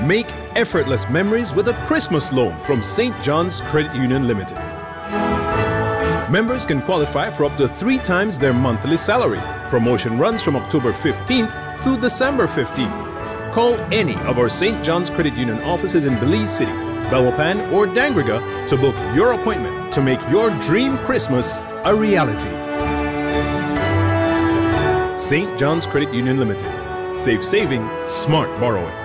Make effortless memories with a Christmas loan from St. John's Credit Union Limited. Members can qualify for up to 3 times their monthly salary. Promotion runs from October 15th to December 15th. Call any of our St. John's Credit Union offices in Belize City, Belmopan, or Dangriga to book your appointment to make your dream Christmas a reality. St. John's Credit Union Limited. Safe saving, smart borrowing.